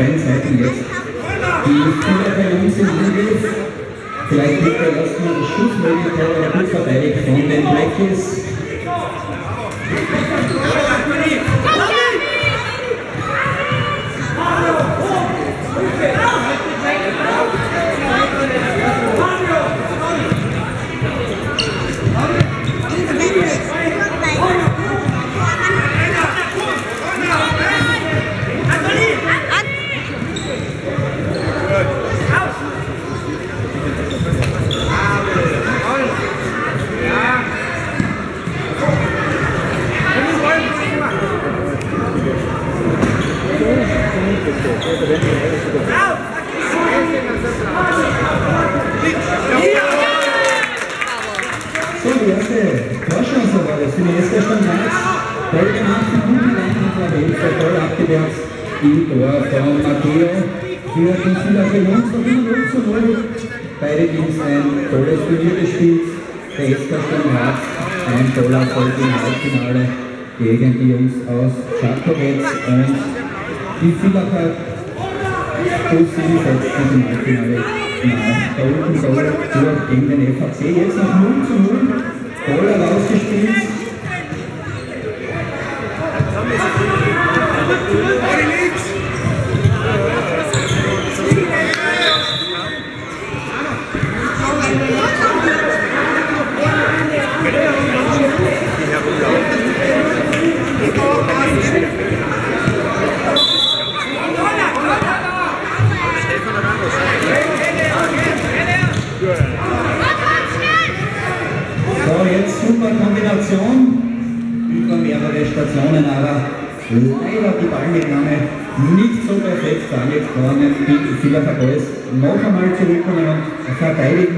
beiden Seiten jetzt. Die Villacher Jungs im Angriff. Vielleicht mit der ersten Schussmöglichkeit, aber gut verteidigt von den Blackies. So, die erste Torchance war das für die SK Sturm-Graz. Toll gemacht, von guten Leinen von Welfer, toll abgewehrt. Die Tor von Matteo für die Villacher Jungs, noch immer 0:0. Beide Teams ein tolles Turnier gespielt. Der SK Sturm-Graz ein toller Erfolg im Halbfinale gegen die Jungs aus Schachowitz und die Villacher Bussi setzt sich im Halbfinale nach. Da unten soll durch gegen den FAC jetzt noch 0:0. Toller rausgespielt. So, jetzt super Kombination über mehrere Stationen, aber leider die Ballmitnahme nicht so perfekt angelegt worden. Die Villacher Boys noch einmal zurückkommen und verteidigen.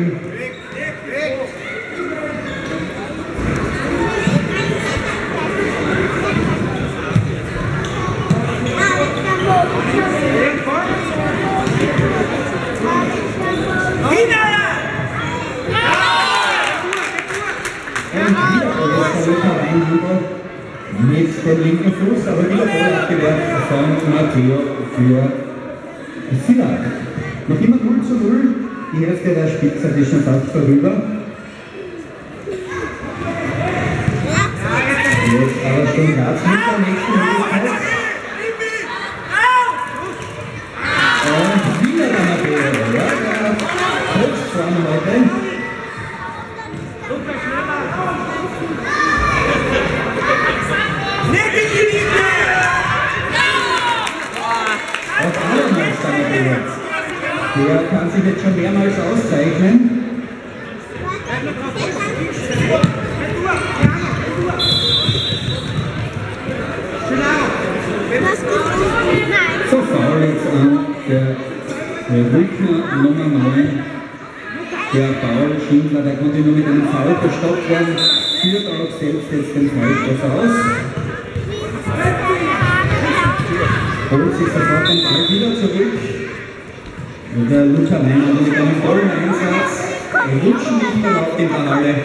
Mit dem linken Fuß, aber wieder voll abgewehrt von Matteo für Villach. Noch immer 0:0, die Hälfte der Spielzeit ist schon fast vorüber. Jetzt aber schon Graz mit der nächsten Möglichkeit. Und wieder der Matteo, ja, der kurz vorne heute. Der kann sich jetzt schon mehrmals auszeichnen. So faul jetzt an der Rückner Nummer 9. Der Paul Schindler, der konnte nur mit einem Foul gestoppt werden, führt auch selbst jetzt den Freistoß aus. Holt sich sofort den Ball wieder zurück. Und der Luca Leiner mit einem tollen Einsatz. Rutschen nicht mehr auf den Ball alle.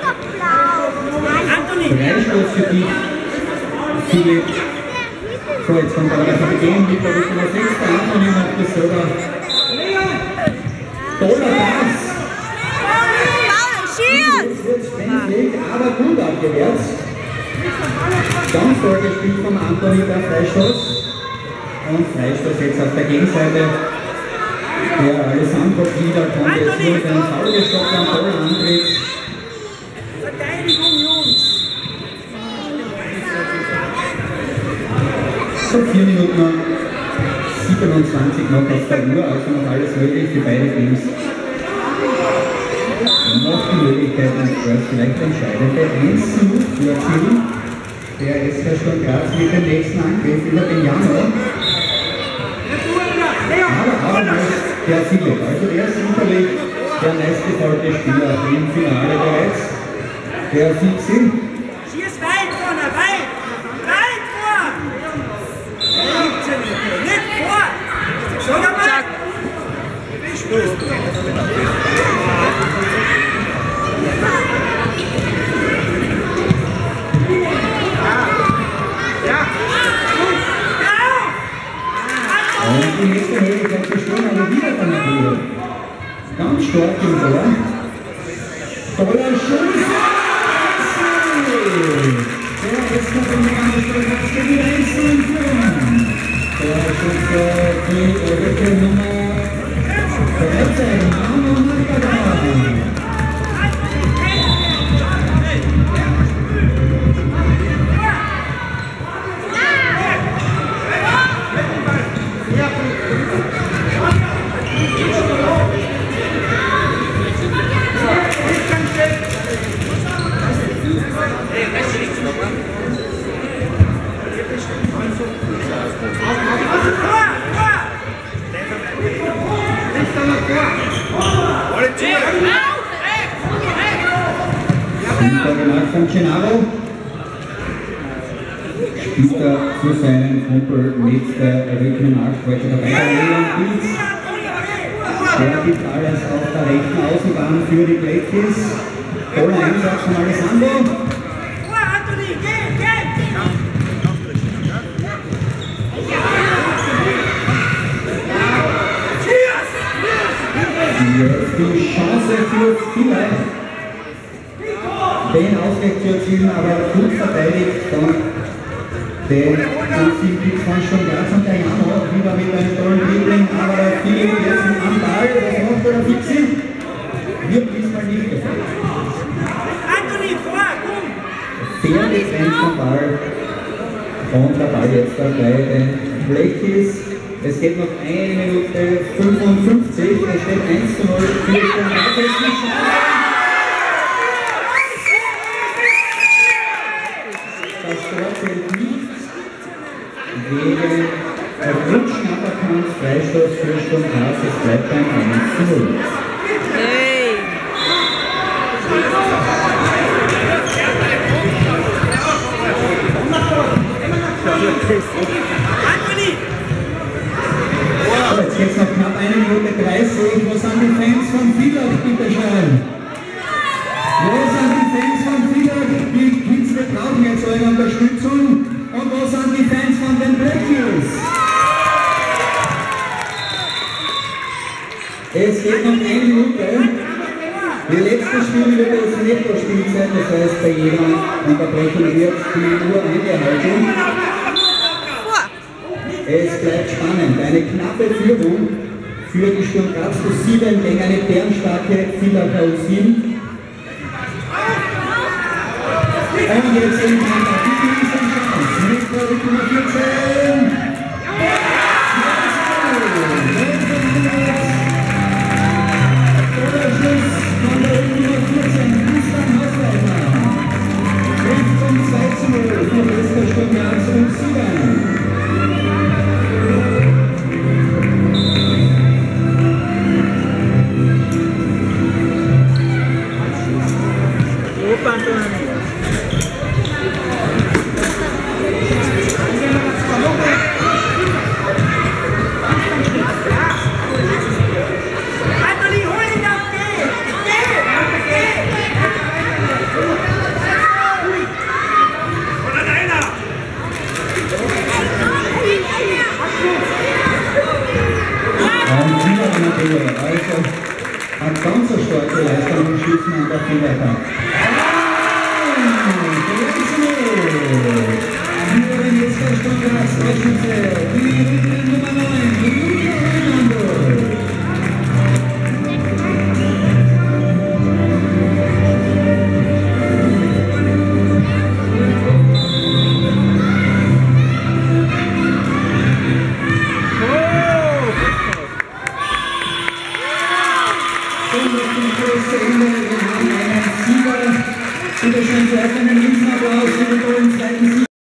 Freistoß für dich, Philipp. So, jetzt kommt aber der Kapitän mit der Nummer 6. Der Anthony macht das selber. Toller Pass. Jetzt wird es aber gut abgewehrt. Ganz toll gespielt von Anthony der Freistoß. Und Freistoß jetzt auf der Gegenseite. Der Alessandro Glieder konnte jetzt nur den Foul gestoppt, einen tollen Antritt. Verteidigung, Jungs! So, 4 Minuten 27 noch auf der Uhr, also noch alles möglich für beide Teams. Noch die Möglichkeit, vielleicht entscheidende 1:0 für Ziel. Der SK Sturm-Graz mit dem nächsten Angriff über den Januar. Aber der Philipp, also der ist sicherlich der meistgefallte Spieler im Finale bereits. Der Fixi. Schieß weit vorne, weit! Weit vor! Nicht vor! Schau mal! Und die nächste Möglichkeit zu stehen, aber wieder von der Höhe. Ganz stark im Tor. Toller Schuss. Der SK Fast gegen 1 in Führung. Der Schütze die Rückkehr Nummer 13, Manu Markada. Gemacht von Gennaro. Spielt er für seinen Kumpel mit der Rückenmarkt heute dabei, der Leon Pilz. Der gibt alles auf der rechten Außenbahn für die Blackies. Toller Einsatz von Alessandro. Die Chance für Filler, den Ausgleich zu erzielen, aber gut verteidigt von den Team von Sturm-Graz und der Jano wieder mit einem tollen Dribbling, aber der Philipp jetzt am Ball, was macht der Fixi? Wird diesmal nicht gefällt. Fair getrennt vom Ball und der Ball jetzt dabei den Blackies. Es geht noch 1 Minute 55, es steht 1:0 für Sturm-Graz. Das Tor zählt nicht wegen Rutschen aberkannt, Freistoß für Sturm-Graz, es bleibt beim 1:0. So, jetzt geht es noch knapp 1 Minute 30. Wo sind die Fans von Villach, bitte schön? Wo sind die Fans von Villach? Die Kids, wir brauchen jetzt eure Unterstützung. Und wo sind die Fans von den Blackies? Es geht noch 1 Minute. Die letzte Spielminute ist Netto-Spielzeit, das heißt, bei jeder Unterbrechung wird die Uhr eingehalten. Es bleibt spannend. Eine knappe Führung für die Sturm-Graz U7 gegen eine bärenstarke Villacher U7. Und jetzt in die Riesenchance mit der Nummer 14. Toller Schluss von der Nummer 14, Christian Hausleiter. Trifft zum 2:0 für die Sturm-Graz U7. Also hat ganz eine starke Leistung im Schießen an der Villacher. Wir werden jetzt der Sturm-Graz Torschütze, die Nummer 9, Julia Hernando. In